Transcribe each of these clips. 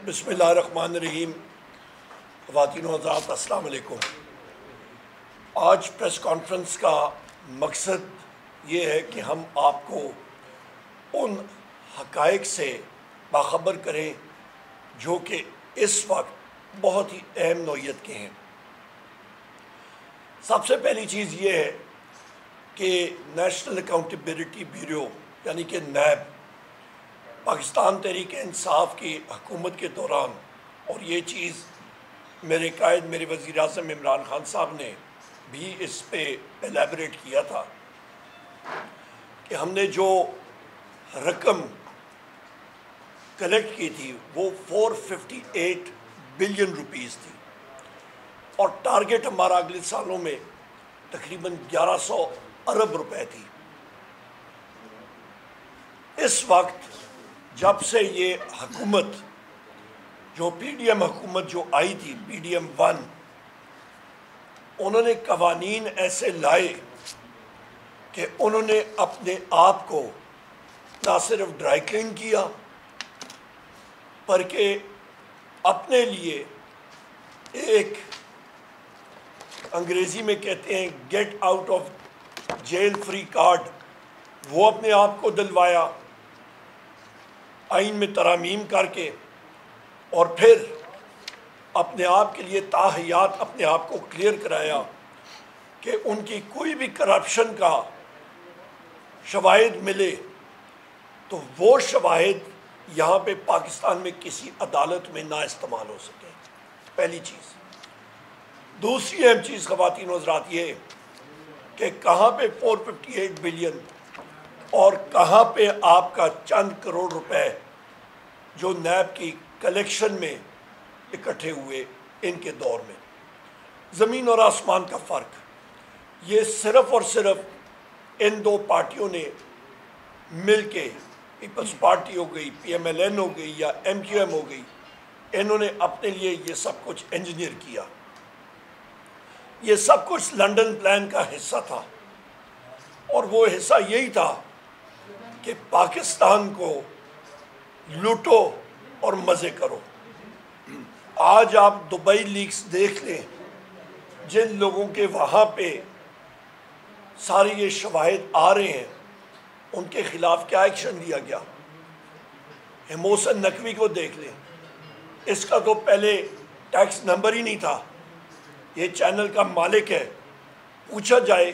بسم اللہ الرحمن الرحیم۔ خواتین و حضرات السلام علیکم۔ آج پریس کانفرنس کا مقصد یہ ہے کہ ہم آپ کو ان حقائق سے باخبر کریں جو کہ اس وقت بہت ہی اہم نوعیت کے ہیں۔ سب سے پہلی چیز یہ ہے کہ نیشنل اکاؤنٹیبلٹی بیورو یعنی کہ نیب پاکستان تحریک انصاف کی حکومت کے دوران، اور یہ چیز میرے قائد میرے وزیر اعظم عمران خان صاحب نے بھی اس پہ ایلیبریٹ کیا تھا کہ ہم نے جو رقم کلیکٹ کی تھی وہ 458 بلین روپیز تھی، اور ٹارگٹ ہمارا اگلے سالوں میں تقریباً 1100 ارب روپے تھی۔ اس وقت جب سے یہ حکومت جو پی ڈی ایم حکومت جو آئی تھی پی ڈی ایم 1، انہوں نے قوانین ایسے لائے کہ انہوں نے اپنے آپ کو نہ صرف ڈرائی کلین کیا بلکہ اپنے لیے ایک انگریزی میں کہتے ہیں get out of jail free card, وہ اپنے آپ کو دلوایا آئین میں ترامیم کر کے، اور پھر اپنے آپ کے لیے تاحیات اپنے آپ کو کلیئر کرایا کہ ان کی کوئی بھی کرپشن کا شواہد ملے تو وہ شواہد یہاں پہ پاکستان میں کسی عدالت میں نہ استعمال ہو سکے۔ پہلی چیز۔ دوسری اہم چیز خواتین و حضرات یہ کہ کہاں پہ 458 بلین اور کہاں پہ آپ کا چند کروڑ روپے جو نیب کی کلیکشن میں اکٹھے ہوئے ان کے دور میں، زمین اور آسمان کا فرق۔ یہ صرف اور صرف ان دو پارٹیوں نے مل کے، پیپلز پارٹی ہو گئی، پی ایم ایل این ہو گئی یا ایم کیو ایم ہو گئی، انہوں نے اپنے لیے یہ سب کچھ انجینئر کیا۔ یہ سب کچھ لنڈن پلان کا حصہ تھا، اور وہ حصہ یہی تھا کہ پاکستان کو لوٹو اور مزے کرو۔ آج آپ دبئی لیکس دیکھ لیں، جن لوگوں کے وہاں پہ سارے یہ شواہد آ رہے ہیں ان کے خلاف کیا ایکشن لیا گیا۔ محسن نقوی کو دیکھ لیں، اس کا تو پہلے ٹیکس نمبر ہی نہیں تھا، یہ چینل کا مالک ہے۔ پوچھا جائے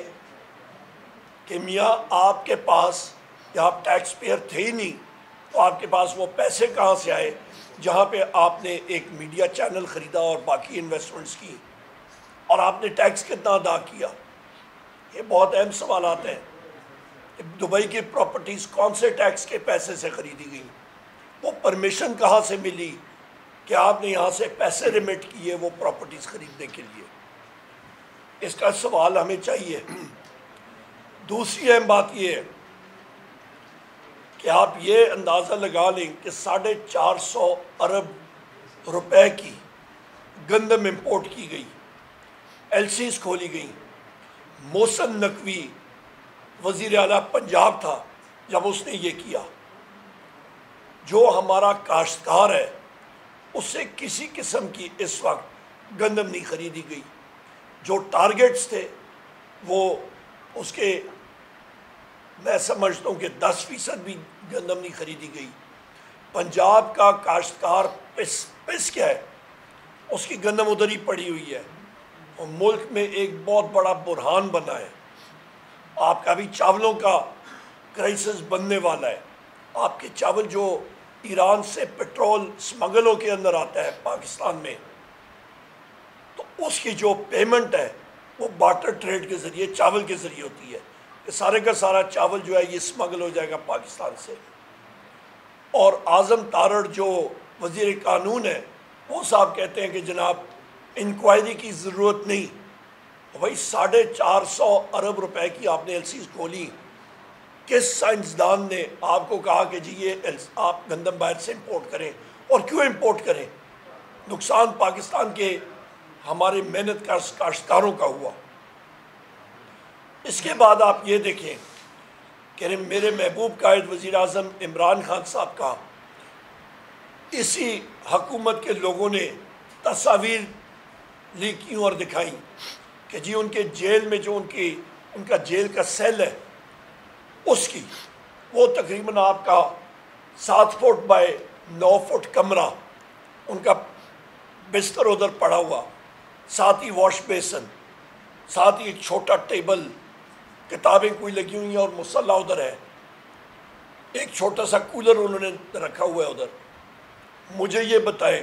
کہ میاں آپ کے پاس، یا آپ ٹیکس پیئر تھے ہی نہیں، تو آپ کے پاس وہ پیسے کہاں سے آئے جہاں پہ آپ نے ایک میڈیا چینل خریدا اور باقی انویسٹمنٹس کی، اور آپ نے ٹیکس کتنا ادا کیا؟ یہ بہت اہم سوالات ہیں۔ دبئی کی پراپرٹیز کون سے ٹیکس کے پیسے سے خریدی گئی؟ وہ پرمیشن کہاں سے ملی کہ آپ نے یہاں سے پیسے ریمٹ کیے وہ پراپرٹیز خریدنے کے لیے؟ اس کا سوال ہمیں چاہیے۔ دوسری اہم بات یہ ہے کہ آپ یہ اندازہ لگا لیں کہ 450 ارب روپے کی گندم امپورٹ کی گئی، ایل سیز کھولی گئیں۔ محسن نقوی وزیر اعلیٰ پنجاب تھا جب اس نے یہ کیا۔ جو ہمارا کاشتکار ہے اس سے کسی قسم کی اس وقت گندم نہیں خریدی گئی۔ جو ٹارگٹس تھے وہ اس کے میں سمجھتا ہوں کہ 10% بھی گندم نہیں خریدی گئی۔ پنجاب کا کاشتکار پس کیا ہے، اس کی گندم ادھر ہی پڑی ہوئی ہے، اور ملک میں ایک بہت بڑا بحران بنا ہے۔ آپ کا بھی چاولوں کا کرائسس بننے والا ہے۔ آپ کے چاول جو ایران سے پیٹرول سمگلوں کے اندر آتا ہے پاکستان میں، تو اس کی جو پیمنٹ ہے وہ بارٹر ٹریڈ کے ذریعے چاول کے ذریعے ہوتی ہے، کہ سارے کا سارا چاول جو ہے یہ سمگل ہو جائے گا پاکستان سے۔ اور اعظم تارڑ جو وزیر قانون ہے وہ صاحب کہتے ہیں کہ جناب انکوائری کی ضرورت نہیں۔ بھائی 450 ارب روپے کی آپ نے ایل سیز کھولی، کس سائنسدان نے آپ کو کہا کہ جی یہ آپ گندم باہر سے امپورٹ کریں؟ اور کیوں امپورٹ کریں؟ نقصان پاکستان کے ہمارے محنت کاشتکاروں کا ہوا۔ اس کے بعد آپ یہ دیکھیں کہ میرے محبوب قائد وزیر اعظم عمران خان صاحب کا اسی حکومت کے لوگوں نے تصاویر لی کی اور دکھائیں کہ جی ان کے جیل میں جو ان کا جیل کا سیل ہے اس کی وہ تقریباً آپ کا 7 فٹ بائی 9 فٹ کمرہ، ان کا بستر ادھر پڑا ہوا، ساتھ ہی واش بیسن، ساتھ ہی ایک چھوٹا ٹیبل، کتابیں کوئی لگی ہوئی ہیں اور مصلی ادھر ہے، ایک چھوٹا سا کولر انہوں نے رکھا ہوا ہے ادھر۔ مجھے یہ بتائیں،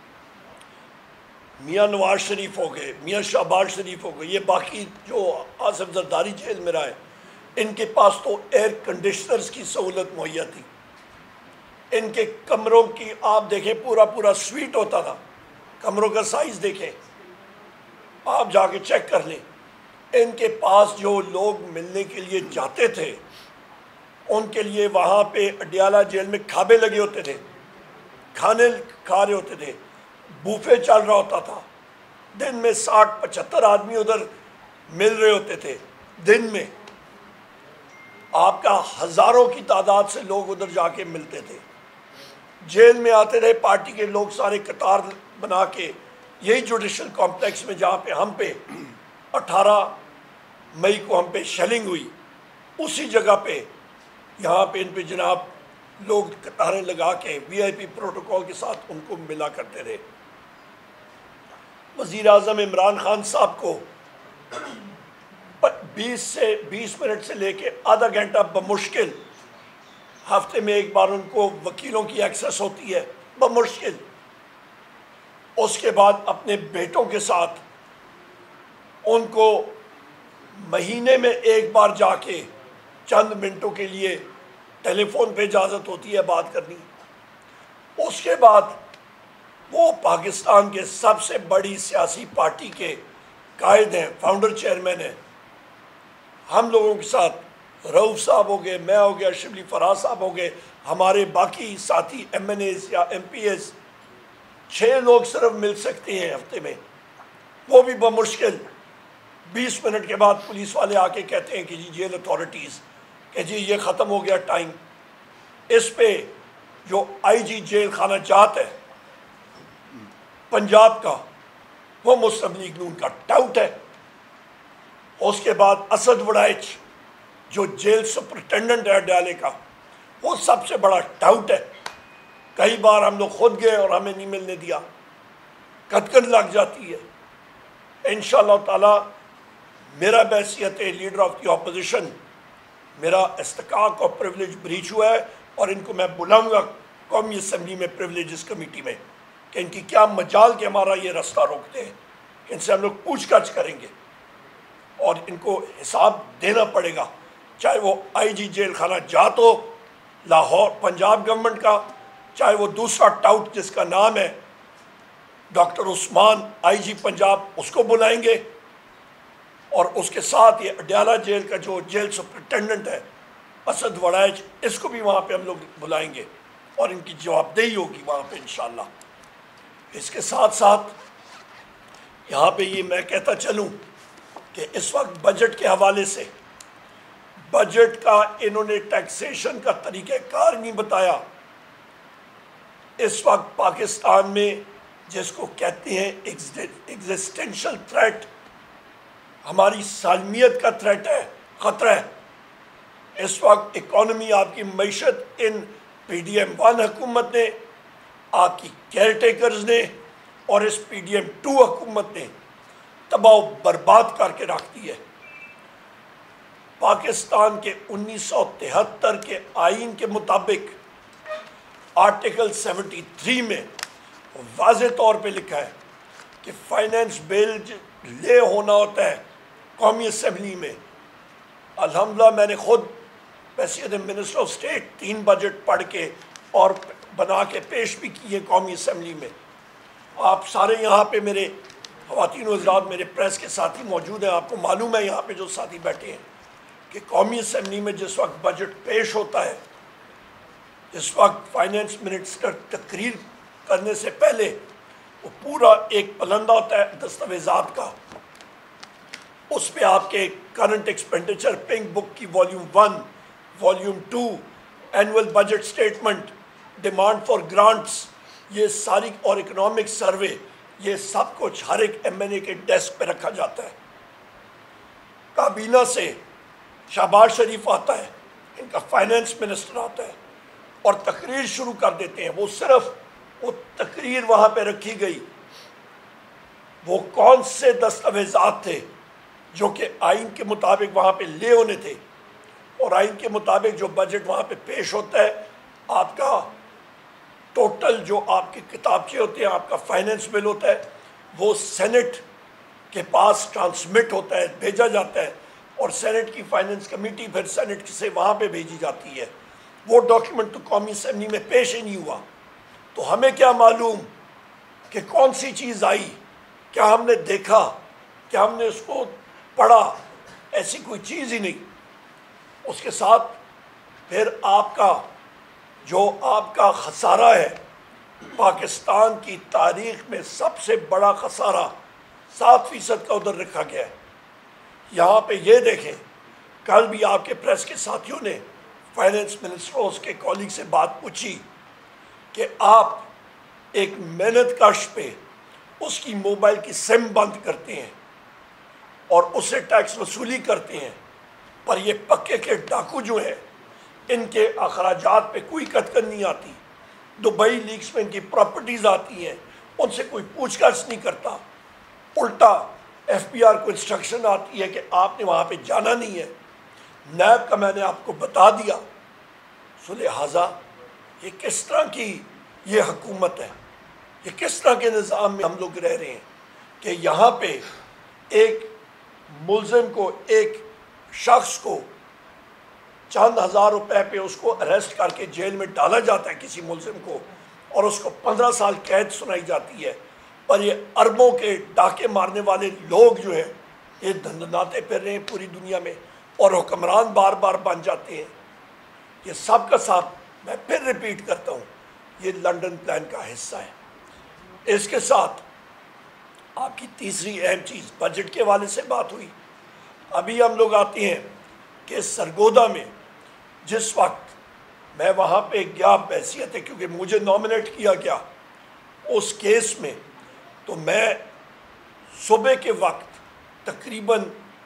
میاں نواز شریف ہو گئے، میاں شہباز شریف ہو گئے، یہ باقی جو آصف زرداری جیل میں رہے، ان کے پاس تو ایئر کنڈیشنرز کی سہولت مہیا تھی، ان کے کمروں کی آپ دیکھیں پورا سویٹ ہوتا تھا، کمروں کا سائز دیکھیں، آپ جا کے چیک کر لیں۔ ان کے پاس جو لوگ ملنے کے لیے جاتے تھے ان کے لیے وہاں پہ اڈیالہ جیل میں کھابے لگے ہوتے تھے، کھانے کھا رہے ہوتے تھے، بوفے چل رہا ہوتا تھا، دن میں 60-75 آدمی ادھر مل رہے ہوتے تھے دن میں، آپ کا ہزاروں کی تعداد سے لوگ ادھر جا کے ملتے تھے، جیل میں آتے رہے پارٹی کے لوگ سارے قطار بنا کے، یہی جوڈیشل کمپلیکس میں جہاں پہ ہم پہ 18 مئی کو ہم پہ شیلنگ ہوئی، اسی جگہ پہ یہاں پہ ان پہ جناب لوگ قطاریں لگا کے وی آئی پی پروٹوکول کے ساتھ ان کو ملا کرتے رہے۔ وزیر اعظم عمران خان صاحب کو 20 منٹ سے لے کے آدھا گھنٹہ بمشکل ہفتے میں ایک بار ان کو وکیلوں کی ایکسس ہوتی ہے بمشکل، اس کے بعد اپنے بیٹوں کے ساتھ ان کو مہینے میں ایک بار جا کے چند منٹوں کے لیے ٹیلی فون پہ اجازت ہوتی ہے بات کرنی۔ اس کے بعد وہ پاکستان کے سب سے بڑی سیاسی پارٹی کے قائد ہیں، فاؤنڈر چیئرمین ہیں، ہم لوگوں کے ساتھ رؤوف صاحب ہو گئے، میں ہو گیا، شبلی فراز صاحب ہو گئے، ہمارے باقی ساتھی ایم این ایز یا ایم پی ایز، 6 لوگ صرف مل سکتے ہیں ہفتے میں، وہ بھی بمشکل 20 منٹ کے بعد پولیس والے آ کے کہتے ہیں کہ جی جیل اتھارٹیز کہ جی یہ ختم ہو گیا ٹائم۔ اس پہ جو آئی جی جیل خانہ جات ہے پنجاب کا، وہ مسلم لیگ نون کا ٹاؤٹ ہے۔ اس کے بعد اسد وڑائچ جو جیل سپرنٹینڈنٹ ہے اڈیالے کا، وہ سب سے بڑا ٹاؤٹ ہے، کئی بار ہم لوگ خود گئے اور ہمیں نہیں ملنے دیا، کتکن لگ جاتی ہے۔ انشاءاللہ تعالی میرا بحیثیت لیڈر آف دی اپوزیشن میرا استحقاق اور پریولیج بریچ ہوا ہے، اور ان کو میں بلاؤں گا قومی اسمبلی میں پریولیجز کمیٹی میں کہ ان کی کیا مجال کہ ہمارا یہ راستہ روکتے ہیں، ان سے ہم لوگ پوچھ گچھ کریں گے اور ان کو حساب دینا پڑے گا، چاہے وہ آئی جی جیل خانہ جات ہو لاہور پنجاب گورنمنٹ کا، چاہے وہ دوسرا ٹاؤٹ جس کا نام ہے ڈاکٹر عثمان آئی جی پنجاب، اس کو بلائیں گے، اور اس کے ساتھ یہ اڈیالہ جیل کا جو جیل سپرنٹینڈنٹ ہے اسد وڑائچ، اس کو بھی وہاں پہ ہم لوگ بلائیں گے اور ان کی جواب دہی ہوگی وہاں پہ انشاءاللہ۔ اس کے ساتھ ساتھ یہاں پہ یہ میں کہتا چلوں کہ اس وقت بجٹ کے حوالے سے بجٹ کا انہوں نے ٹیکسیشن کا طریقہ کار نہیں بتایا۔ اس وقت پاکستان میں جس کو کہتے ہیں ایگزسٹینشل تھریٹ، ہماری سالمیت کا تھریٹ ہے، خطرہ ہے، اس وقت اکانومی آپ کی معیشت ان پی ڈی ایم 1 حکومت نے، آپ کی کیئر ٹیکرز نے اور اس پی ڈی ایم 2 حکومت نے تباہ و برباد کر کے رکھ دی ہے۔ پاکستان کے 1973 کے آئین کے مطابق آرٹیکل 73 میں واضح طور پہ لکھا ہے کہ فائنینس بل لے ہونا ہوتا ہے قومی اسمبلی میں۔ الحمدللہ میں نے خود حیثیت منسٹر آف اسٹیٹ 3 بجٹ پڑھ کے اور بنا کے پیش بھی کیے قومی اسمبلی میں۔ آپ سارے یہاں پہ میرے خواتین و حضرات میرے پریس کے ساتھی موجود ہیں، آپ کو معلوم ہے یہاں پہ جو ساتھی بیٹھے ہیں کہ قومی اسمبلی میں جس وقت بجٹ پیش ہوتا ہے، اس وقت فائنینس منسٹر تقریر کرنے سے پہلے وہ پورا ایک پلندہ ہوتا ہے دستاویزات کا، اس پہ آپ کے کرنٹ ایکسپینڈیچر پنک بک کی volume 1 volume 2 annual budget statement demand for grants یہ ساری اور اکنامک سروے، یہ سب کچھ ہر ایک ایم این اے کے ڈیسک پہ رکھا جاتا ہے۔ کابینہ سے شہباز شریف آتا ہے، ان کا فائنانس منسٹر آتا ہے اور تقریر شروع کر دیتے ہیں۔ وہ صرف وہ تقریر وہاں پہ رکھی گئی، وہ کون سے دستاویزات تھے جو کہ آئین کے مطابق وہاں پہ لے ہونے تھے، اور آئین کے مطابق جو بجٹ وہاں پہ پیش ہوتا ہے، آپ کا ٹوٹل جو آپ کے کتابچے ہوتے ہیں، آپ کا فائنینس بل ہوتا ہے، وہ سینٹ کے پاس ٹرانسمٹ ہوتا ہے، بھیجا جاتا ہے، اور سینٹ کی فائنینس کمیٹی پھر سینٹ سے وہاں پہ بھیجی جاتی ہے۔ وہ ڈاکیومنٹ تو قومی اسمبلی میں پیش ہی نہیں ہوا، تو ہمیں کیا معلوم کہ کون سی چیز آئی؟ کیا ہم نے دیکھا؟ کیا ہم نے اس کو پڑھا؟ ایسی کوئی چیز ہی نہیں۔ اس کے ساتھ پھر آپ کا خسارہ ہے، پاکستان کی تاریخ میں سب سے بڑا خسارہ 7% کا ادھر رکھا گیا ہے۔ یہاں پہ یہ دیکھیں، کل بھی آپ کے پریس کے ساتھیوں نے فائنینس منسٹر اور اس کے کولیگ سے بات پوچھی کہ آپ ایک محنت کش پہ اس کی موبائل کی سم بند کرتے ہیں اور اس سے ٹیکس وصولی کرتے ہیں، پر یہ پکے کے ڈاکو جو ہیں، ان کے اخراجات پہ کوئی کتکن نہیں آتی۔ دبئی لیکس میں ان کی پراپرٹیز آتی ہیں، ان سے کوئی پوچھ گچھ نہیں کرتا۔ الٹا ایف بی آر کو انسٹرکشن آتی ہے کہ آپ نے وہاں پہ جانا نہیں ہے۔ نیب کا میں نے آپ کو بتا دیا۔ سو لہٰذا یہ کس طرح کی یہ حکومت ہے، یہ کس طرح کے نظام میں ہم لوگ رہ رہے ہیں کہ یہاں پہ ایک ملزم کو، ایک شخص کو چند ہزار روپے پہ اس کو اریسٹ کر کے جیل میں ڈالا جاتا ہے کسی ملزم کو، اور اس کو 15 سال قید سنائی جاتی ہے، پر یہ اربوں کے ڈاکے مارنے والے لوگ جو ہیں یہ دھندناتے پھر رہے ہیں پوری دنیا میں، اور حکمران بار بار بن جاتے ہیں۔ یہ سب کا سب میں پھر ریپیٹ کرتا ہوں، یہ لنڈن پلان کا حصہ ہے۔ اس کے ساتھ آپ کی تیسری اہم چیز بجٹ کے حوالے سے بات ہوئی۔ ابھی ہم لوگ آتے ہیں کہ سرگودا میں جس وقت میں وہاں پہ گیا بحیثیت ہے کیونکہ مجھے نامنیٹ کیا گیا اس کیس میں، تو میں صبح کے وقت تقریباً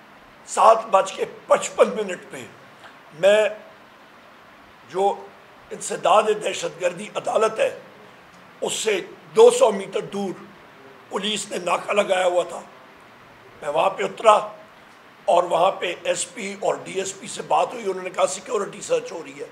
7:55 پہ میں جو انسداد دہشت گردی عدالت ہے اس سے 200 میٹر دور پولیس نے ناکہ لگایا ہوا تھا۔ میں وہاں پہ اترا اور وہاں پہ ایس پی اور ڈی ایس پی سے بات ہوئی، انہوں نے کہا سیکیورٹی سرچ ہو رہی ہے،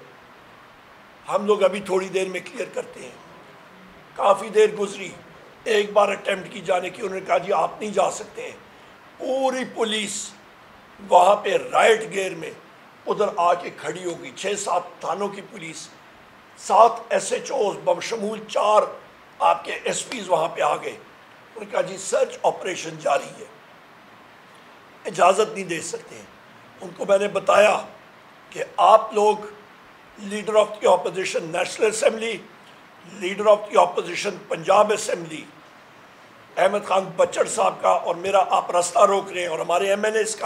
ہم لوگ ابھی تھوڑی دیر میں کلیئر کرتے ہیں۔ کافی دیر گزری، ایک بار اٹیمپٹ کی جانے کی، انہوں نے کہا جی آپ نہیں جا سکتے ہیں۔ پوری پولیس وہاں پہ رائٹ گیئر میں ادھر آ کے کھڑی ہو گئی، 6-7 تھانوں کی پولیس، 7 ایس ایچ اوز بشمول 4 آپ کے ایس پیز وہاں پہ آ گئے۔ انہوں نے کہا جی سرچ آپریشن جاری ہے، اجازت نہیں دے سکتے ہیں۔ ان کو میں نے بتایا کہ آپ لوگ leader of the opposition national assembly, leader of the opposition Punjab assembly Ahmad Khan Bhachar صاحب کا اور میرا آپ راستہ روک رہے ہیں، اور ہمارے ایم این ایز کا،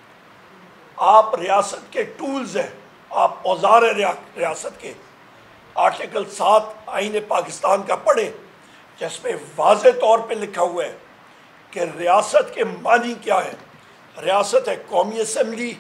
آپ ریاست کے ٹولز ہیں، آپ اوزار ہیں ریاست کے۔ آرٹیکل 7 آئین پاکستان کا پڑھیں جس میں واضح طور پہ لکھا ہوا ہے کہ ریاست کے معنی کیا ہے۔ ریاست ہے قومی اسمبلی،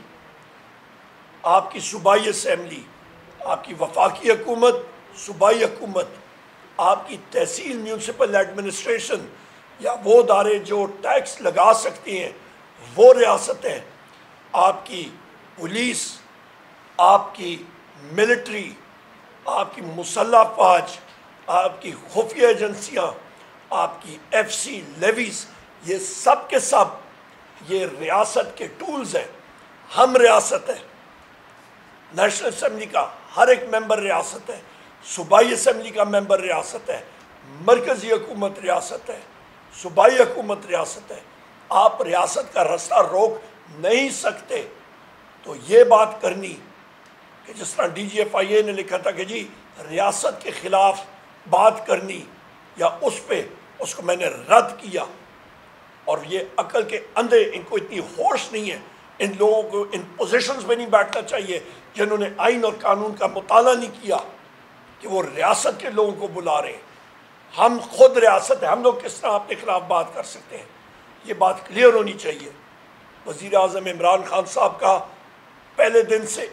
آپ کی صوبائی اسمبلی، آپ کی وفاقی حکومت، صوبائی حکومت، آپ کی تحصیل میونسپل ایڈمنسٹریشن یا وہ ادارے جو ٹیکس لگا سکتے ہیں وہ ریاست ہیں، آپ کی پولیس، آپ کی ملٹری، آپ کی مسلح فوج، آپ کی خفیہ ایجنسیاں، آپ کی ایف سی لیویز، یہ سب کے سب یہ ریاست کے ٹولز ہیں۔ ہم ریاست ہیں، نیشنل اسمبلی کا ہر ایک ممبر ریاست ہے، صوبائی اسمبلی کا ممبر ریاست ہے، مرکزی حکومت ریاست ہے، صوبائی حکومت ریاست ہے۔ آپ ریاست کا راستہ روک نہیں سکتے۔ تو یہ بات کرنی کہ جس طرح ڈی جی ایف آئی اے نے لکھا تھا کہ جی ریاست کے خلاف بات کرنی یا اس پہ، اس کو میں نے رد کیا۔ اور یہ عقل کے اندھے، ان کو اتنی ہوش نہیں ہے، ان لوگوں کو ان پوزیشنز میں نہیں بیٹھنا چاہیے جنہوں نے آئین اور قانون کا مطالعہ نہیں کیا کہ وہ ریاست کے لوگوں کو بلا رہے ہیں۔ ہم خود ریاست ہیں، ہم لوگ کس طرح اپنے خلاف بات کر سکتے ہیں؟ یہ بات کلیئر ہونی چاہیے۔ وزیر اعظم عمران خان صاحب کا پہلے دن سے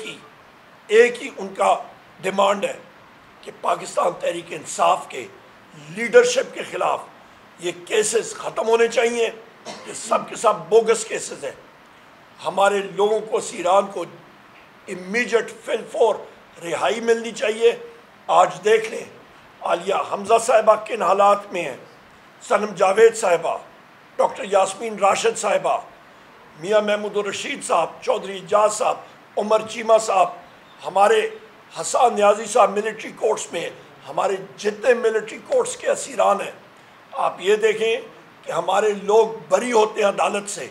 ایک ہی ان کا ڈیمانڈ ہے کہ پاکستان تحریک انصاف کے لیڈرشپ کے خلاف یہ کیسز ختم ہونے چاہیے، یہ سب کے سب بوگس کیسز ہیں۔ ہمارے لوگوں کو، سیران کو امیجیٹ فل فور رہائی ملنی چاہیے۔ آج دیکھ لیں عالیہ حمزہ صاحبہ کن حالات میں ہیں، صنم جاوید صاحبہ، ڈاکٹر یاسمین راشد صاحبہ، میاں محمود الرشید صاحب، چودھری اجاز صاحب، عمر چیمہ صاحب، ہمارے حسان نیازی صاحب ملٹری کورٹس میں، ہمارے جتنے ملٹری کورٹس کے اسیران ہیں۔ آپ یہ دیکھیں کہ ہمارے لوگ بری ہوتے ہیں عدالت سے،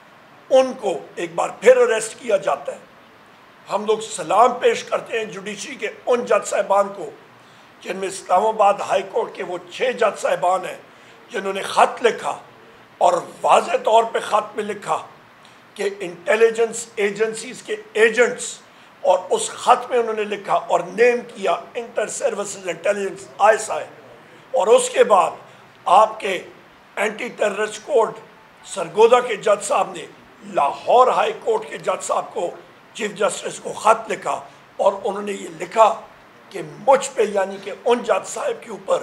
ان کو ایک بار پھر اریسٹ کیا جاتا ہے۔ ہم لوگ سلام پیش کرتے ہیں جوڈیشری کے ان جج صاحبان کو جن میں اسلام آباد ہائی کورٹ کے وہ 6 جج صاحبان ہیں جنہوں نے خط لکھا، اور واضح طور پہ خط میں لکھا کہ انٹیلیجنس ایجنسیز کے ایجنٹس، اور اس خط میں انہوں نے لکھا اور نیم کیا انٹر سروسز انٹیلیجنس ISI، اور اس کے بعد آپ کے اینٹی ٹیررسٹ کورٹ سرگودا کے جج صاحب نے لاہور ہائی کورٹ کے جج صاحب کو، چیف جسٹس کو خط لکھا، اور انہوں نے یہ لکھا کہ مجھ پہ، یعنی کہ ان جج صاحب کے اوپر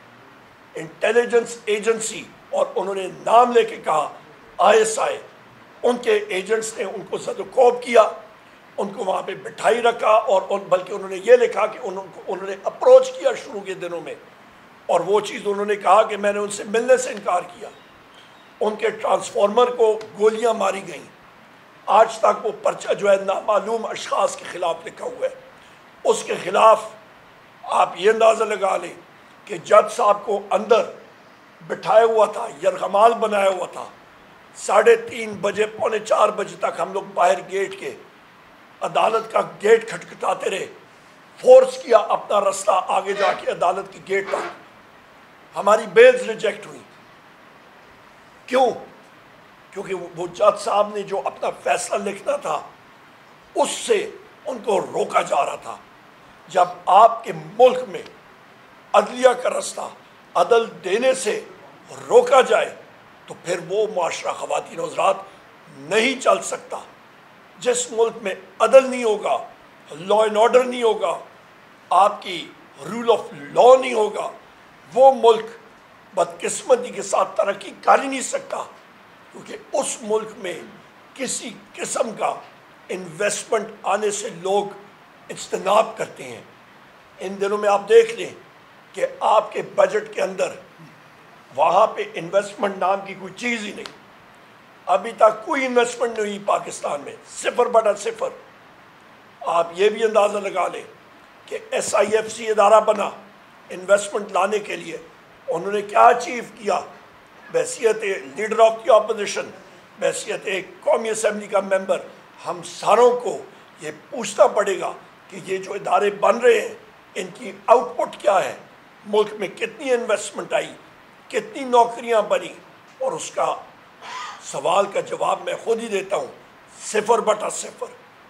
انٹیلیجنس ایجنسی، اور انہوں نے نام لے کے کہا ISI، ان کے ایجنٹس نے ان کو زد و کوب کیا، ان کو وہاں پہ بٹھائی رکھا، اور بلکہ انہوں نے یہ لکھا کہ انہوں نے اپروچ کیا شروع کے دنوں میں، اور وہ چیز انہوں نے کہا کہ میں نے ان سے ملنے سے انکار کیا۔ ان کے ٹرانسفارمر کو گولیاں ماری گئیں۔ آج تک وہ پرچہ جو ہے نامعلوم اشخاص کے خلاف لکھا ہوا ہے۔ اس کے خلاف آپ یہ اندازہ لگا لیں کہ جج صاحب کو اندر بٹھایا ہوا تھا، یرغمال بنایا ہوا تھا۔ 3:30 بجے، 3:45 بجے تک ہم لوگ باہر گیٹ کے، عدالت کا گیٹ کھٹکھٹاتے رہے، فورس کیا اپنا رستہ آگے جا کے عدالت کی گیٹ تک۔ ہماری بیلز ریجیکٹ ہوئی۔ کیوں؟ کیونکہ وہ جج صاحب نے جو اپنا فیصلہ لکھنا تھا اس سے ان کو روکا جا رہا تھا۔ جب آپ کے ملک میں عدلیہ کا رستہ عدل دینے سے روکا جائے تو پھر وہ معاشرہ، خواتین و حضرات، نہیں چل سکتا۔ جس ملک میں عدل نہیں ہوگا، لا اینڈ آرڈر نہیں ہوگا، آپ کی رول آف لا نہیں ہوگا، وہ ملک بدقسمتی کے ساتھ ترقی کر ہی نہیں سکتا، کیونکہ اس ملک میں کسی قسم کا انویسٹمنٹ آنے سے لوگ اجتناب کرتے ہیں۔ ان دنوں میں آپ دیکھ لیں کہ آپ کے بجٹ کے اندر وہاں پہ انویسٹمنٹ نام کی کوئی چیز ہی نہیں۔ ابھی تک کوئی انویسٹمنٹ نہیں ہوئی پاکستان میں، 0/0۔ آپ یہ بھی اندازہ لگا لیں کہ SIFC ادارہ بنا انویسٹمنٹ لانے کے لیے، انہوں نے کیا اچیو کیا؟ بحیثیت لیڈر آف دی اپوزیشن، بحیثیت ایک قومی اسمبلی کا ممبر، ہم ساروں کو یہ پوچھنا پڑے گا کہ یہ جو ادارے بن رہے ہیں ان کی آؤٹ پٹ کیا ہے، ملک میں کتنی انویسٹمنٹ آئی، کتنی نوکریاں بنی، اور اس کا سوال کا جواب میں خود ہی دیتا ہوں، 0/0۔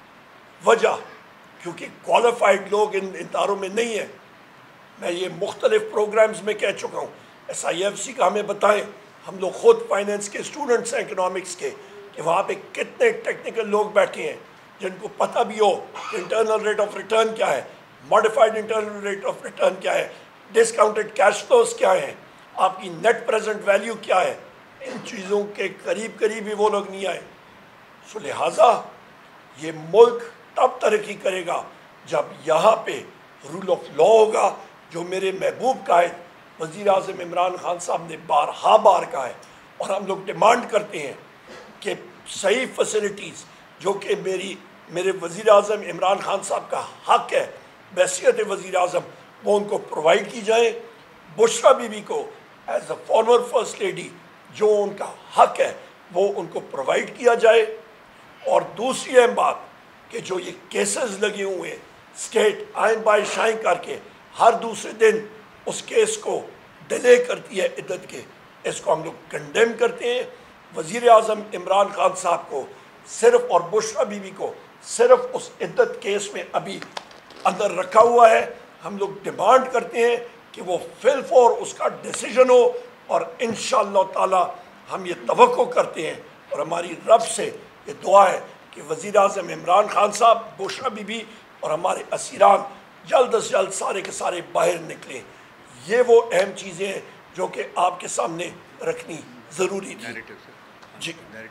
وجہ کیونکہ کوالیفائڈ لوگ ان اداروں میں نہیں ہیں۔ میں یہ مختلف پروگرامز میں کہہ چکا ہوں، SIFC کا ہمیں بتائیں، ہم لوگ خود فائنینس کے اسٹوڈنٹس ہیں، اکنامکس کے، کہ وہاں پہ کتنے ٹیکنیکل لوگ بیٹھے ہیں جن کو پتہ بھی ہو کہ انٹرنل ریٹ آف ریٹرن کیا ہے، modified internal rate of return کیا ہے، ڈسکاؤنٹڈ کیش فلوز کیا ہیں، آپ کی نیٹ پریزنٹ ویلیو کیا ہے۔ ان چیزوں کے قریب ہی وہ لوگ نہیں آئے۔ سو لہٰذا یہ ملک تب ترقی کرے گا جب یہاں پہ رول آف لا ہوگا، جو میرے محبوب قائد وزیر اعظم عمران خان صاحب نے بار کہا ہے، اور ہم لوگ ڈیمانڈ کرتے ہیں کہ صحیح فیسلٹیز جو کہ میرے وزیر اعظم عمران خان صاحب کا حق ہے بحیثیت وزیر اعظم، وہ ان کو پرووائڈ کی جائیں۔ بشرا بی بی کو as a former first lady جو ان کا حق ہے وہ ان کو پرووائڈ کیا جائے۔ اور دوسری اہم بات کہ جو یہ کیسز لگے ہوئے ہیں، اسٹیٹ آئیں بائیں شائیں کر کے ہر دوسرے دن اس کیس کو ڈیلے کرتی ہے عدت کے، اس کو ہم لوگ کنڈیم کرتے ہیں۔ وزیر اعظم عمران خان صاحب کو صرف، اور بشرا بی بی کو صرف اس عدت کیس میں ابھی اندر رکھا ہوا ہے۔ ہم لوگ ڈیمانڈ کرتے ہیں کہ وہ فی الفور اس کا ڈیسیجن ہو، اور انشاءاللہ تعالی ہم یہ توقع کرتے ہیں اور ہماری رب سے یہ دعا ہے کہ وزیر اعظم عمران خان صاحب، بشرا بی بی اور ہمارے اسیران جلد از جلد سارے کے سارے باہر نکلیں۔ یہ وہ اہم چیزیں ہیں جو کہ آپ کے سامنے رکھنی ضروری تھی۔ جی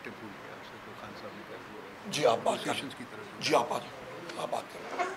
جی آپ بات کریں، جی آپ بات کریں۔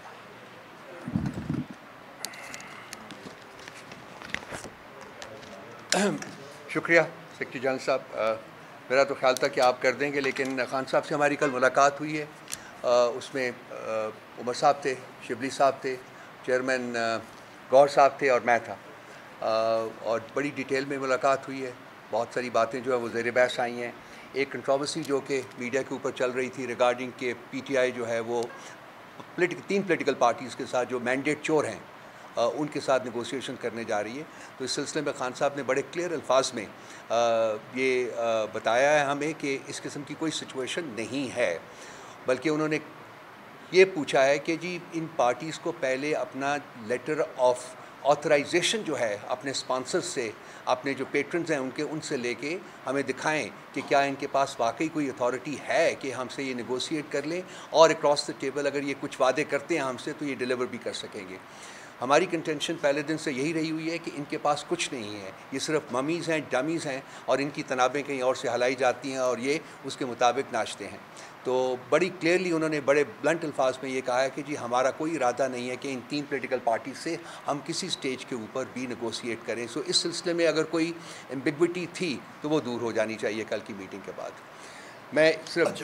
شکریہ سیکرٹری جنرل صاحب، میرا تو خیال تھا کہ آپ کر دیں گے، لیکن خان صاحب سے ہماری کل ملاقات ہوئی ہے، اس میں عمر صاحب تھے، شبلی صاحب تھے، چیئرمین گور صاحب تھے اور میں تھا، اور بڑی ڈیٹیل میں ملاقات ہوئی ہے، بہت ساری باتیں جو ہے وہ زیر بحث آئی ہیں۔ ایک کنٹروورسی جو کہ میڈیا کے اوپر چل رہی تھی ریگارڈنگ کہ پی ٹی آئی جو ہے وہ تین پولیٹیکل پارٹیز کے ساتھ جو مینڈیٹ چور ہیں ان کے ساتھ نیگوسیشن کرنے جا رہی ہے، تو اس سلسلے میں خان صاحب نے بڑے کلیئر الفاظ میں یہ بتایا ہے ہمیں کہ اس قسم کی کوئی سچویشن نہیں ہے، بلکہ انہوں نے یہ پوچھا ہے کہ جی ان پارٹیز کو پہلے اپنا لیٹر آف آتھرائزیشن جو ہے اپنے اسپانسر سے، اپنے جو پیٹرنز ہیں ان سے لے کے ہمیں دکھائیں کہ کیا ان کے پاس واقعی کوئی اتھارٹی ہے کہ ہم سے یہ نیگوشیٹ کر لیں، اور اکراس دا ٹیبل اگر یہ کچھ وعدے کرتے ہیں ہم سے تو یہ ڈیلیور بھی کر سکیں گے۔ ہماری کنٹینشن پہلے دن سے یہی رہی ہوئی ہے کہ ان کے پاس کچھ نہیں ہے، یہ صرف ممیز ہیں، ڈمیز ہیں، اور ان کی تنابیں کہیں اور سے ہلائی جاتی ہیں اور یہ اس کے مطابق ناچتے ہیں۔ تو بڑی کلیئرلی انہوں نے بڑے بلنٹ الفاظ میں یہ کہا ہے کہ جی ہمارا کوئی ارادہ نہیں ہے کہ ان تین پولیٹیکل پارٹیز سے ہم کسی سٹیج کے اوپر بھی نیگوشیٹ کریں۔ سو اس سلسلے میں اگر کوئی ایمبیگوٹی تھی تو وہ دور ہو جانی چاہیے کل کی میٹنگ کے بعد۔ میں صرف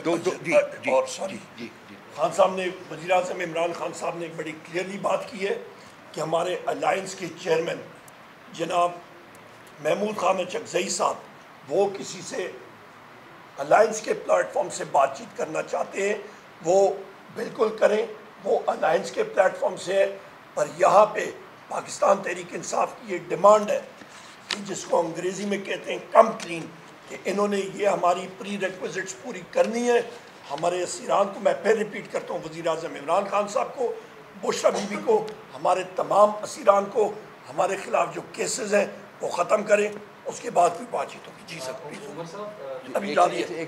خان صاحب نے، وزیر اعظم عمران خان صاحب نے ایک بڑی کلیئرلی بات کی ہے کہ ہمارے الائنس کے چیئرمین جناب محمود خان چکزئی صاحب، وہ کسی سے الائنس کے پلیٹ فارم سے بات چیت کرنا چاہتے ہیں وہ بالکل کریں، وہ الائنس کے پلیٹ فارم سے ہے، پر یہاں پہ پاکستان تحریک انصاف کی یہ ڈیمانڈ ہے کہ جس کو انگریزی میں کہتے ہیں کم کلین، کہ انہوں نے یہ ہماری پری ریکویزٹس پوری کرنی ہے۔ ہمارے اسیران کو میں پھر ریپیٹ کرتا ہوں، وزیر اعظم عمران خان صاحب کو، بشرا بی بی کو، ہمارے تمام اسیران کو، ہمارے خلاف جو کیسز ہیں وہ ختم کریں، اس کے بعد کوئی بات چیت ہوگی۔ جی سر ابھی ڈالیے۔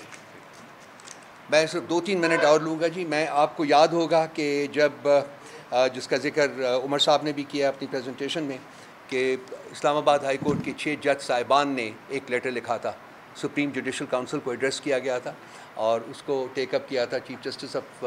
میں صرف 2-3 منٹ اور لوں گا۔ جی میں آپ کو یاد ہوگا کہ جب جس کا ذکر عمر صاحب نے بھی کیا اپنی پریزنٹیشن میں، کہ اسلام آباد ہائی کورٹ کے 6 جج صاحبان نے ایک لیٹر لکھا تھا، سپریم جوڈیشل کونسل کو ایڈریس کیا گیا تھا، اور اس کو ٹیک اپ کیا تھا chief justice of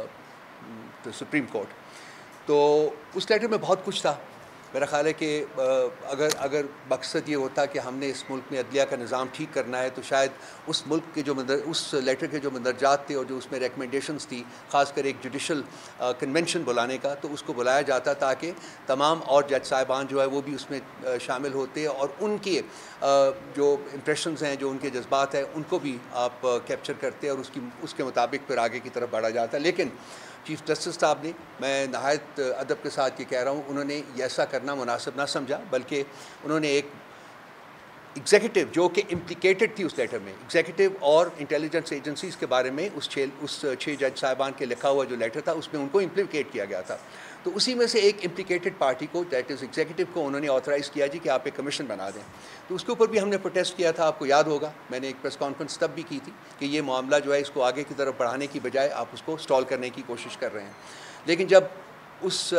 supreme court. تو اس لیٹر میں بہت کچھ تھا، میرا خیال ہے کہ اگر مقصد یہ ہوتا کہ ہم نے اس ملک میں عدلیہ کا نظام ٹھیک کرنا ہے تو شاید اس ملک کے اس لیٹر کے جو مندرجات تھے اور جو اس میں ریکمنڈیشنز تھی، خاص کر ایک جوڈیشل کنونشن بلانے کا، تو اس کو بلایا جاتا تاکہ تمام اور جج صاحبان جو ہے وہ بھی اس میں شامل ہوتے اور ان کے جو امپریشنز ہیں، جو ان کے جذبات ہیں، ان کو بھی آپ کیپچر کرتے اور اس کے مطابق پھر آگے کی طرف بڑھا جاتا۔ لیکن چیف جسٹس صاحب نے، میں نہایت ادب کے ساتھ یہ کہہ رہا ہوں، انہوں نے ایسا کرنا مناسب نہ سمجھا، بلکہ انہوں نے ایک ایگزیکٹو جو کہ امپلیکیٹڈ تھی اس لیٹر میں، ایگزیکٹو اور انٹیلیجنس ایجنسیز کے بارے میں اس 6 جج صاحبان کے لکھا ہوا جو لیٹر تھا اس میں ان کو امپلیکیٹ کیا گیا تھا، تو اسی میں سے ایک امپلیکیٹڈ پارٹی کو، دیٹ از ایگزیکٹو کو، انہوں نے آتھرائز کیا جی کہ آپ ایک کمیشن بنا دیں۔ تو اس کے اوپر بھی ہم نے پروٹیسٹ کیا تھا، آپ کو یاد ہوگا، میں نے ایک پریس کانفرنس تب بھی کی تھی کہ یہ معاملہ جو ہے اس کو آگے کی طرف بڑھانے کی بجائے آپ اس کو سٹال کرنے کی کوشش کر رہے ہیں۔ لیکن جب اس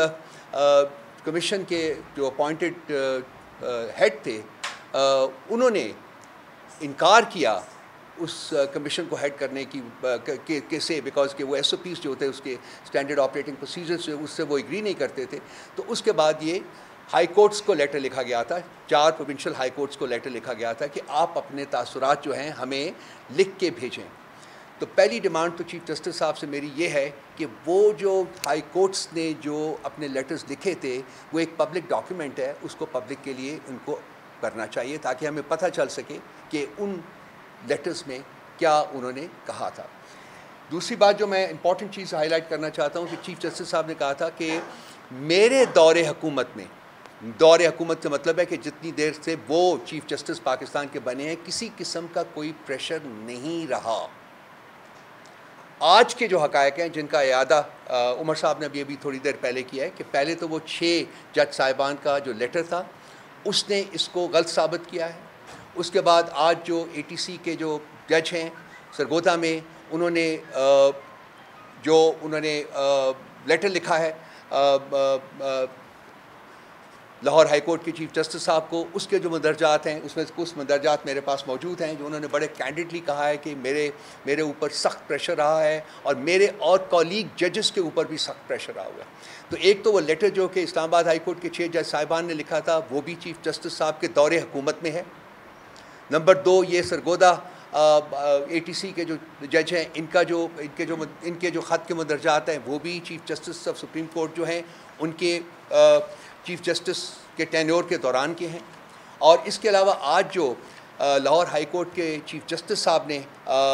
کمیشن کے جو اپوائنٹڈ ہیڈ تھے انہوں نے انکار کیا اس کمیشن کو ہیڈ کرنے کی سے، بیکاز کہ وہ ایس او پیز جو ہوتے ہیں اس کے اسٹینڈرڈ آپریٹنگ پروسیجرز اس سے وہ ایگری نہیں کرتے تھے، تو اس کے بعد یہ ہائی کورٹس کو لیٹر لکھا گیا تھا، 4 پروونشل ہائی کورٹس کو لیٹر لکھا گیا تھا کہ آپ اپنے تاثرات جو ہیں ہمیں لکھ کے بھیجیں۔ تو پہلی ڈیمانڈ تو چیف جسٹس صاحب سے میری یہ ہے کہ وہ جو ہائی کورٹس نے جو اپنے لیٹرز لکھے تھے وہ ایک پبلک ڈاکیومنٹ ہے، اس کو پبلک کے لیے ان کو کرنا چاہیے تاکہ ہمیں پتہ چل سکے کہ ان لیٹرز میں کیا انہوں نے کہا تھا۔ دوسری بات جو میں امپورٹنٹ چیز ہائی لائٹ کرنا چاہتا ہوں کہ چیف جسٹس صاحب نے کہا تھا کہ میرے دور حکومت میں، دور حکومت کا مطلب ہے کہ جتنی دیر سے وہ چیف جسٹس پاکستان کے بنے ہیں کسی قسم کا کوئی پریشر نہیں رہا، آج کے جو حقائق ہیں جن کا اعادہ عمر صاحب نے ابھی تھوڑی دیر پہلے کیا ہے کہ پہلے تو وہ 6 جج صاحبان کا جو لیٹر تھا اس نے اس کو غلط ثابت کیا ہے. اس کے بعد آج جو ATC کے جو جج ہیں سرگودا میں انہوں نے لیٹر لکھا ہے لاہور ہائی کورٹ کے چیف جسٹس صاحب کو, اس کے جو مندرجات ہیں اس میں کچھ مندرجات میرے پاس موجود ہیں جو انہوں نے بڑے کینڈیڈلی کہا ہے کہ میرے اوپر سخت پریشر رہا ہے اور میرے اور کولیگ ججز کے اوپر بھی سخت پریشر رہا ہوا ہے. تو ایک تو وہ لیٹر جو کہ اسلام آباد ہائی کورٹ کے 6 جج صاحبان نے لکھا تھا وہ بھی چیف جسٹس صاحب کے دور حکومت میں ہے. نمبر 2 یہ سرگودا ATC کے جو جج ہیں ان کے جو خط کے مندرجات ہیں وہ بھی chief justice of supreme court جو ہیں ان کے چیف جسٹس کے ٹینیور کے دوران کے ہیں. اور اس کے علاوہ آج جو لاہور ہائی کورٹ کے چیف جسٹس صاحب نے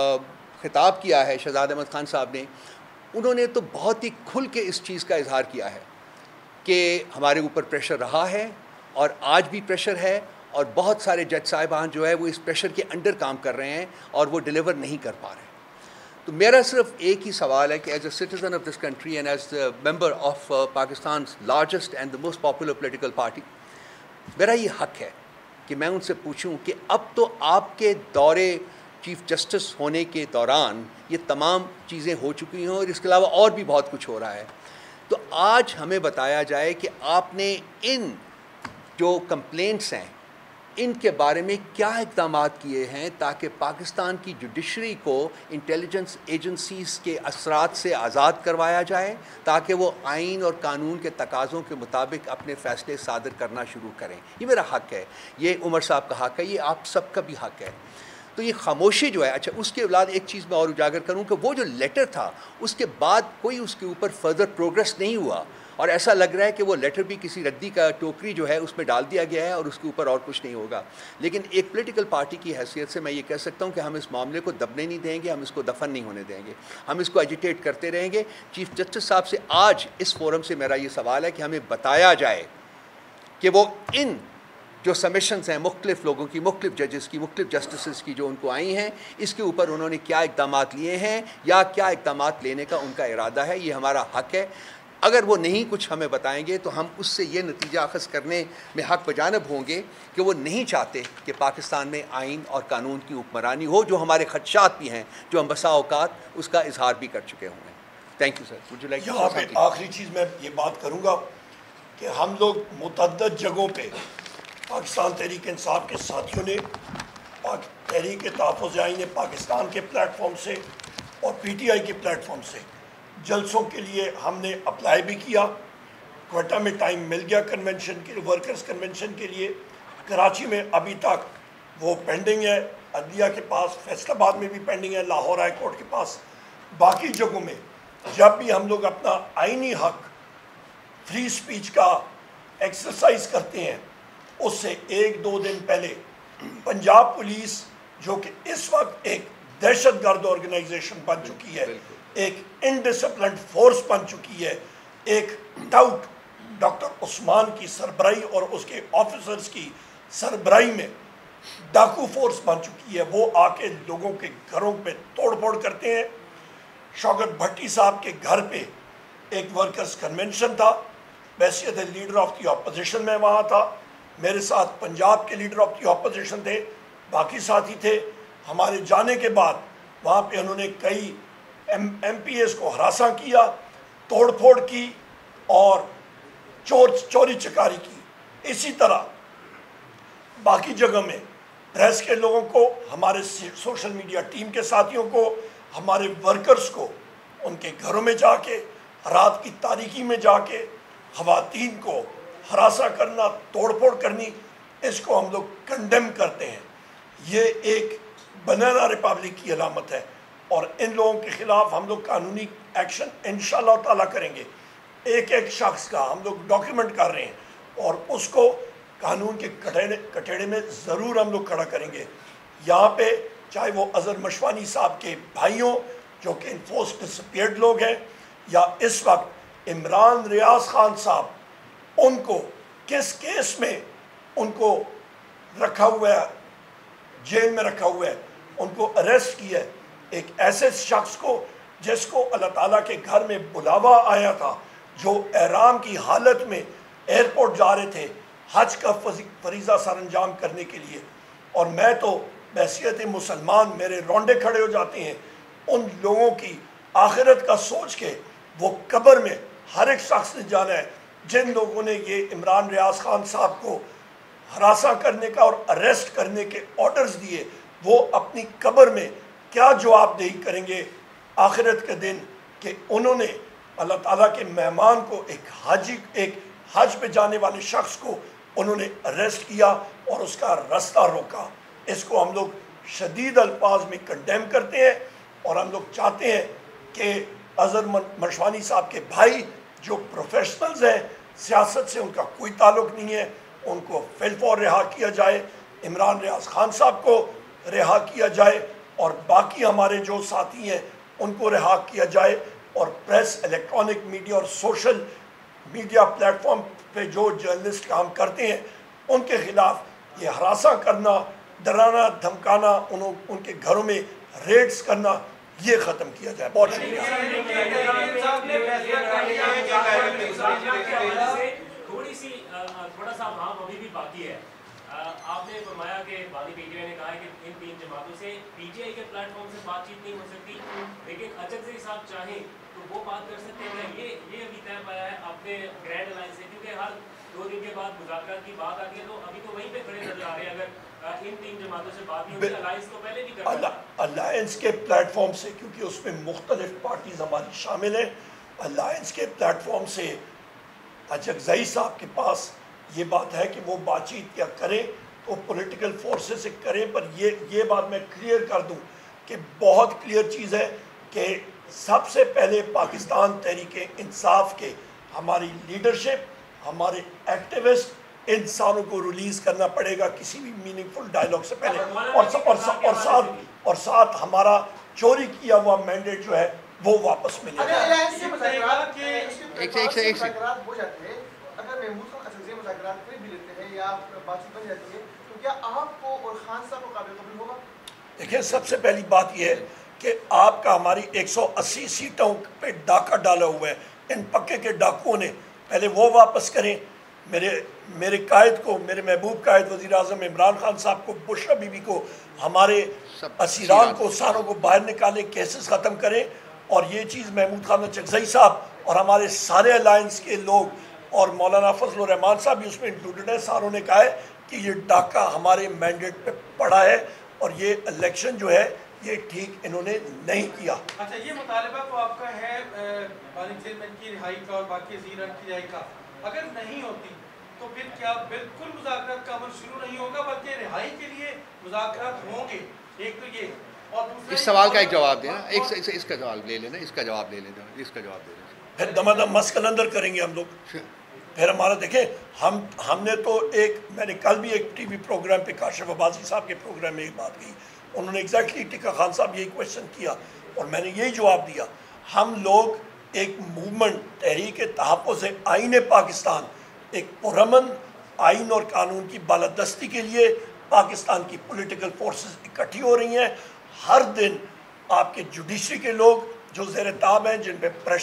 خطاب کیا ہے شہزاد احمد خان صاحب نے, انہوں نے تو بہت ہی کھل کے اس چیز کا اظہار کیا ہے کہ ہمارے اوپر پریشر رہا ہے اور آج بھی پریشر ہے اور بہت سارے جج صاحبان جو ہے وہ اس پریشر کے انڈر کام کر رہے ہیں اور وہ ڈیلیور نہیں کر پا رہے. تو میرا صرف ایک ہی سوال ہے کہ as a citizen of this country and as a member of Pakistan's largest and the most popular political party, میرا یہ حق ہے کہ میں ان سے پوچھوں کہ اب تو آپ کے دورے چیف جسٹس ہونے کے دوران یہ تمام چیزیں ہو چکی ہیں اور اس کے علاوہ اور بھی بہت کچھ ہو رہا ہے, تو آج ہمیں بتایا جائے کہ آپ نے ان جو کمپلینٹس ہیں ان کے بارے میں کیا اقدامات کیے ہیں تاکہ پاکستان کی جوڈیشری کو انٹیلیجنس ایجنسیز کے اثرات سے آزاد کروایا جائے تاکہ وہ آئین اور قانون کے تقاضوں کے مطابق اپنے فیصلے صادر کرنا شروع کریں. یہ میرا حق ہے, یہ عمر صاحب کا حق ہے, یہ آپ سب کا بھی حق ہے. تو یہ خاموشی جو ہے, اچھا اس کے بعد ایک چیز میں اور اجاگر کروں کہ وہ جو لیٹر تھا اس کے بعد کوئی اس کے اوپر فردر پروگریس نہیں ہوا اور ایسا لگ رہا ہے کہ وہ لیٹر بھی کسی ردی کا ٹوکری جو ہے اس میں ڈال دیا گیا ہے اور اس کے اوپر اور کچھ نہیں ہوگا. لیکن ایک پولیٹیکل پارٹی کی حیثیت سے میں یہ کہہ سکتا ہوں کہ ہم اس معاملے کو دبنے نہیں دیں گے, ہم اس کو دفن نہیں ہونے دیں گے, ہم اس کو ایجیٹیٹ کرتے رہیں گے. چیف جسٹس صاحب سے آج اس فورم سے میرا یہ سوال ہے کہ ہمیں بتایا جائے کہ وہ ان جو سمیشنز ہیں مختلف لوگوں کی, مختلف ججز کی, مختلف جسٹسز کی جو ان کو آئی ہیں, اس کے اوپر انہوں نے کیا اقدامات لیے ہیں یا کیا اقدامات لینے کا ان کا ارادہ ہے. یہ ہمارا حق ہے. اگر وہ نہیں کچھ ہمیں بتائیں گے تو ہم اس سے یہ نتیجہ اخذ کرنے میں حق بجانب ہوں گے کہ وہ نہیں چاہتے کہ پاکستان میں آئین اور قانون کی حکمرانی ہو, جو ہمارے خدشات بھی ہیں, جو ہم بسا اوقات اس کا اظہار بھی کر چکے ہوں گے. Thank you sir. یہاں پہ آخری چیز میں یہ بات کروں گا کہ ہم لوگ متعدد جگہوں پہ پاکستان تحریک انصاف کے ساتھیوں نے تحریک تحفظ آئین پاکستان کے پلیٹ فارم سے اور PTI کے پلیٹ فارم سے جلسوں کے لیے ہم نے اپلائی بھی کیا. کوئٹہ میں ٹائم مل گیا کنونشن کے ورکرز کنونشن کے لیے. کراچی میں ابھی تک وہ پینڈنگ ہے, عدلیہ کے پاس, فیصل آباد میں بھی پینڈنگ ہے, لاہور ہائی کورٹ کے پاس. باقی جگہوں میں جب بھی ہم لوگ اپنا آئینی حق فری سپیچ کا ایکسرسائز کرتے ہیں, اس سے 1-2 دن پہلے پنجاب پولیس جو کہ اس وقت ایک دہشت گرد آرگنائزیشن بن چکی ہے, ایک انڈسپلنڈ فورس بن چکی ہے, ایک ٹاؤٹ ڈاکٹر عثمان کی سربراہی اور اس کے آفیسرز کی سربراہی میں ڈاکو فورس بن چکی ہے, وہ آ کے لوگوں کے گھروں پہ توڑ پھوڑ کرتے ہیں. شوکت بھٹی صاحب کے گھر پہ ایک ورکرز کنونشن تھا, بحیثیت لیڈر آف دی اپوزیشن میں وہاں تھا, میرے ساتھ پنجاب کے لیڈر آف دی اپوزیشن تھے, باقی ساتھی تھے. ہمارے جانے کے بعد وہاں پہ انہوں نے کئی MPAs کو ہراساں کیا, توڑ پھوڑ کی اور چوری چکاری کی. اسی طرح باقی جگہ میں پریس کے لوگوں کو, ہمارے سوشل میڈیا ٹیم کے ساتھیوں کو, ہمارے ورکرز کو ان کے گھروں میں جا کے, رات کی تاریکی میں جا کے خواتین کو ہراساں کرنا, توڑ پھوڑ کرنی, اس کو ہم لوگ کنڈیم کرتے ہیں. یہ ایک بنانا ریپبلک کی علامت ہے اور ان لوگوں کے خلاف ہم لوگ قانونی ایکشن انشاءاللہ تعالیٰ کریں گے. ایک ایک شخص کا ہم لوگ ڈاکیومنٹ کر رہے ہیں اور اس کو قانون کے کٹہرے میں ضرور ہم لوگ کھڑا کریں گے. یہاں پہ چاہے وہ اظہر مشوانی صاحب کے بھائیوں جو کہ انفورس ڈسپیئرڈ لوگ ہیں, یا اس وقت عمران ریاض خان صاحب, ان کو کس کیس میں ان کو رکھا ہوا ہے, جیل میں رکھا ہوا ہے, ان کو اریسٹ کیا ہے. ایک ایسے شخص کو جس کو اللہ تعالیٰ کے گھر میں بلاوا آیا تھا، جو احرام کی حالت میں ایئرپورٹ جا رہے تھے حج کا فریضہ سر انجام کرنے کے لیے، اور میں تو بحیثیت مسلمان میرے رونڈے کھڑے ہو جاتے ہیں ان لوگوں کی آخرت کا سوچ کے۔ وہ قبر میں ہر ایک شخص نے جانا ہے، جن لوگوں نے یہ عمران ریاض خان صاحب کو ہراساں کرنے کا اور اریسٹ کرنے کے آرڈرز دیے، وہ اپنی قبر میں کیا جواب دہی کریں گے آخرت کے دن کہ انہوں نے اللہ تعالیٰ کے مہمان کو، ایک حج پہ جانے والے شخص کو انہوں نے اریسٹ کیا اور اس کا راستہ روکا۔ اس کو ہم لوگ شدید الفاظ میں کنڈیم کرتے ہیں، اور ہم لوگ چاہتے ہیں کہ اظہر مشوانی صاحب کے بھائی جو پروفیشنلز ہیں، سیاست سے ان کا کوئی تعلق نہیں ہے، ان کو فی الفور رہا کیا جائے، عمران ریاض خان صاحب کو رہا کیا جائے، اور باقی ہمارے جو ساتھی ہیں ان کو رہا کیا جائے، اور پریس، الیکٹرانک میڈیا اور سوشل میڈیا پلیٹ فارم پہ جو جرنلسٹ کام کرتے ہیں ان کے خلاف یہ ہراساں کرنا، ڈرانا دھمکانا، ان کے گھروں میں ریڈز کرنا، یہ ختم کیا جائے۔ بہت شکریہ۔ تھوڑا سا عوام ابھی بھی باقی ہے۔ آپ نے فرمایا کہ بانی پی ٹی آئی نے کہا ہے کہ ان تین جماعتوں سے پی ٹی آئی کے پلیٹ فارم سے بات چیت نہیں ہو سکتی، لیکن اچکزئی صاحب چاہیں تو وہ بات کر سکتے ہیں۔ یہ ابھی طے پایا ہے اپنے گرینڈ الائنس سے، کیونکہ ہر 2 دن کے بعد مذاکرات کی بات آتی ہے، تو ابھی تو وہیں پہ کھڑے نظر آ رہے ہیں۔ اگر ان تین جماعتوں سے بات نہیں ہوئی، الائنس تو پہلے بھی کرنا الائنس کے پلیٹ فارم سے، کیونکہ اس میں مختلف پارٹیز ہماری شامل ہیں، الائنس کے پلیٹ فارم سے اچکزئی صاحب کے پاس یہ بات ہے کہ وہ بات چیت کیا کریں تو پولیٹیکل فورسز سے کریں، پر یہ بات میں کلیئر کر دوں کہ بہت کلیئر چیز ہے کہ سب سے پہلے پاکستان تحریک انصاف کے ہماری لیڈرشپ، ہمارے ایکٹیوسٹ، ان ساروں کو ریلیز کرنا پڑے گا کسی بھی میننگ فل ڈائلاگ سے پہلے، اور ساتھ ہمارا چوری کیا ہوا مینڈیٹ جو ہے وہ واپس ملے گا۔ دیکھیں، سب سے پہلی بات یہ ہے کہ آپ کا ہماری 180 سیٹوں پہ ڈاکہ ڈالا ہوا ہے، ان پکے کے ڈاکوؤں نے، پہلے وہ واپس کریں۔ میرے قائد کو، میرے محبوب قائد وزیر اعظم عمران خان صاحب کو، بشرا بی بی کو، ہمارے اسیران کو، ساروں کو باہر نکالیں، کیسز ختم کریں، اور یہ چیز محمود خان اچکزئی صاحب اور ہمارے سارے الائنس کے لوگ اور مولانا فضل الرحمان صاحب بھی اس میں انکلوڈڈ ہیں، ساروں نے کہا ہے کہ یہ ڈاکہ ہمارے مینڈیٹ پہ پڑا ہے، اور یہ الیکشن جو ہے یہ ٹھیک انہوں نے نہیں کیا۔ اچھا، یہ مطالبہ تو آپ کا ہے بالغ چیئرمین کی رہائی کا اور باقی اسیران کی رہائی کا، اگر نہیں ہوتی تو پھر کیا بالکل مذاکرات کا عمل شروع نہیں ہوگا، بلکہ رہائی کے لیے مذاکرات ہوں گے؟ ایک تو یہ، اور دوسرا اس سوال کا ایک جواب دینا، اس کا جواب لے لینا، اس کا جواب لے لینا، اس کا جواب دے دینا، پھر دمادم مسکل اندر کریں گے ہم لوگ۔ پھر ہمارا دیکھیں، ہم نے تو میں نے کل بھی ایک ٹی وی پروگرام پہ کاشف عباسی صاحب کے پروگرام میں ایک بات کہی، انہوں نے ایگزیکٹلی ٹکا خان صاحب یہی کویشچن کیا اور میں نے یہی جواب دیا۔ ہم لوگ ایک موومنٹ، تحریک تحفظ آئین پاکستان، ایک پرامن آئین اور قانون کی بالادستی کے لیے پاکستان کی پولیٹیکل فورسز اکٹھی ہو رہی ہیں۔ ہر دن آپ کے جوڈیشری کے لوگ جو زیر تاب ہیں، جن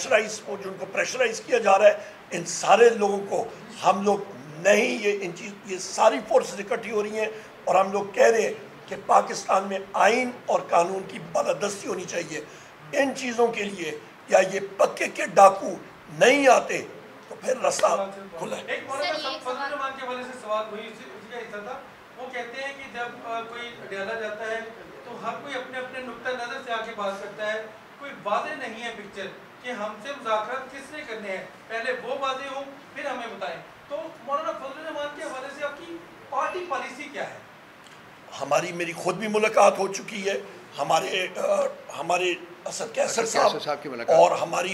کو پریشرائز کیا جا رہا ہے، ان سارے لوگوں کو ہم لوگ نہیں، یہ ساری فورسز اکٹھی ہو رہی ہیں، اور ہم لوگ کہہ رہے ہیں کہ پاکستان میں آئین اور قانون کی بالادستی ہونی چاہیے۔ ان چیزوں کے لیے یا یہ پکے کے ڈاکو نہیں آتے تو پھر راستہ کھلا ہے۔ ایک مولانا صاحب فضل الرحمان کے حوالے سے سوال ہوئی، اسی کا حصہ تھا۔ وہ کہتے ہیں کہ جب کوئی ڈالا جاتا ہے تو ہر کوئی اپنے اپنے نقطہ نظر سے آگے بات کرتا ہے، کوئی واضح نہیں ہے پکچر کہ ہم سے مذاکرات کس نے کرنے ہیں، پہلے وہ واضح ہوں پھر ہمیں بتائیں۔ تو مولانا فضل الرحمان کے حوالے سے آپ کی پارٹی پالیسی کیا ہے؟ میری خود بھی ملاقات ہو چکی ہے، ہمارے اسد کیسر صاحب اور ہمارے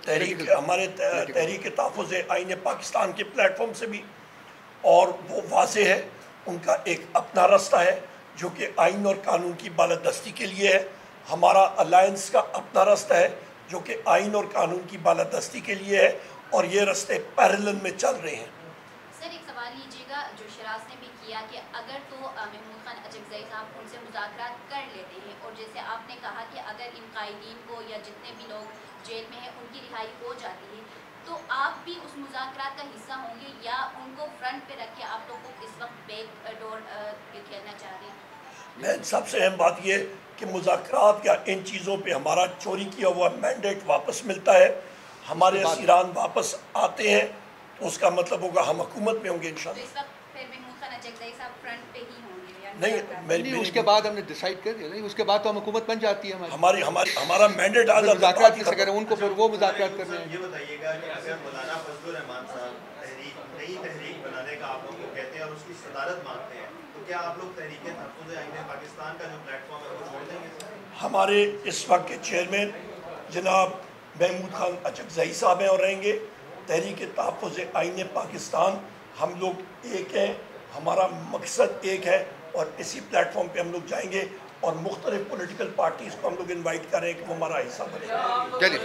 تحریک تحفظ آئین پاکستان کے پلیٹ فارم سے بھی، اور وہ واضح ہے، ان کا ایک اپنا راستہ ہے جو کہ آئین اور قانون کی بالادستی کے لیے ہے، ہمارا الائنس کا اپنا راستہ ہے جو کہ آئین اور قانون کی بالادستی کے لیے ہے، اور یہ راستے پیرلل میں چل رہے ہیں۔ سر ایک سوال لیجیے گا جو شراز نے بھی کیا کہ اگر تو محمود خان اچکزئی صاحب ان سے مذاکرات کر لیتے ہیں اور جیسے آپ نے کہا کہ اگر ان قائدین کو یا جتنے بھی لوگ جیل میں ہیں ان کی رہائی ہو جاتی ہے تو آپ بھی اس مذاکرات کا حصہ ہوں گے یا ان کو فرنٹ پہ رکھ کے آپ لوگ کو اس وقت بیک ڈور کھیلنا چاہ رہے ہیں؟ میں سب سے اہم بات یہ کہ مذاکرات یا ان چیزوں پہ ہمارا چوری کیا ہوا مینڈیٹ واپس ملتا ہے، ہمارے اسیران واپس آتے ہیں تو اس کا مطلب ہوگا ہم حکومت میں ہوں گے انشاءاللہ۔ تو اس وقت پھر محمود خان اچکزئی صاحب فرنٹ پہ ہی ہوں گے یا نہیں، اس کے بعد ہم نے ڈیسائیڈ کر دیا، اس کے بعد تو ہم حکومت بن جاتی ہے ہمارا مینڈیٹ آ جاتا ہے مذاکرات کس کریں ان کو، پھر وہ مذاکرات کرنے ہیں۔ یہ بتائیے گا کہ اگر مولانا فضل الرحمان صاحب نئی تحریک بنانے کا آپ لوگوں کو کہتے ہیں اور اس کی صدارت مانگتے ہیں تو کیا آپ لوگ تحریک تحفظ آئین پاکستان کا جو پلیٹ فارم ہے وہ چھوڑ دیں گے؟ ہمارے اس وقت کے چیئرمین جناب محمود خان اچکزئی صاحب ہیں اور رہیں گے۔ تحریک تحفظ آئین پاکستان ہم لوگ ایک ہیں، ہمارا مقصد ایک ہے اور اسی پلیٹ فارم پہ ہم لوگ جائیں گے اور مختلف پولیٹیکل پارٹیز کو ہم لوگ انوائٹ کریں کہ وہ ہمارا حصہ بنے۔ چلیے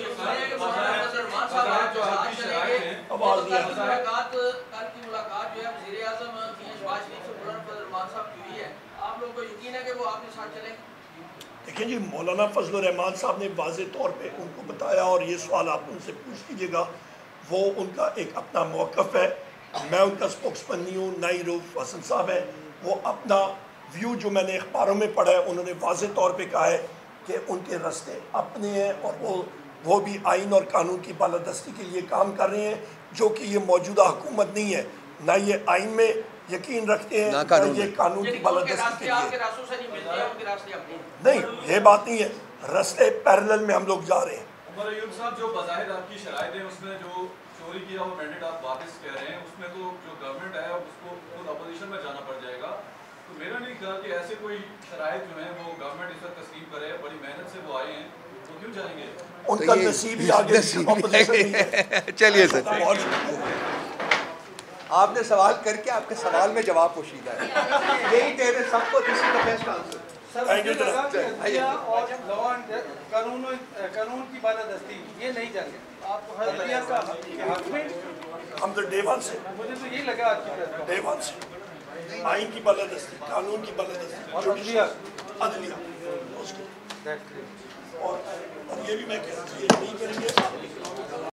دیکھیں جی، مولانا فضل الرحمان صاحب نے واضح طور پہ ان کو بتایا اور یہ سوال آپ ان سے پوچھ لیجیے گا، وہ ان کا ایک اپنا موقف ہے، میں ان کا اسپوکسمین نہیں ہوں، نہ ہی رؤوف حسن صاحب ہے۔ وہ اپنا ویو جو میں نے اخباروں میں پڑھا ہے انہوں نے واضح طور پہ کہا ہے کہ ان کے راستے اپنے ہیں اور وہ بھی آئین اور قانون کی بالادستی کے لیے کام کر رہے ہیں، جو کہ یہ موجودہ حکومت نہیں ہے، نہ یہ آئین میں یقین رکھتے ہیں نہ یہ قانون کی بالادستی کے لیے۔ نہیں، یہ بات نہیں ہے، راستے پیرلل میں ہم لوگ جا رہے ہیں۔ عمر ایوب صاحب، جو بظاہر آپ کی شرائط ہیں اس میں جو چوری کیا وہ مینڈیٹ آپ واپس کہہ رہے ہیں، اس میں تو جو گورنمنٹ ہے اس کو خود اپوزیشن میں جانا پڑ جائے گا، تو میرا نہیں خیال کہ ایسے کوئی شرائط جو ہیں وہ گورنمنٹ اس وقت تسلیم کرے، بڑی محنت سے وہ آئے ہیں تو کیوں جائیں گے؟ ان کا نصیب ہی آگے۔ چلیے سر، آپ نے سوال کر کے آپ کے سوال میں جواب پوشیدہ ہے، یہی کہہ رہے سب کو دس از دی بیسٹ آنسر۔ اور قانون کی بالادستی یہ نہیں جائے آپ عدلیہ کا حق میں، ہم تو ڈے ون سے مجھے تو یہی لگا آپ کی ڈے ون سے آئین کی بالادستی، قانون کی بالادستی اور عدلیہ اور یہ بھی میں کہہ رہا ہوں یہ نہیں کریں گے۔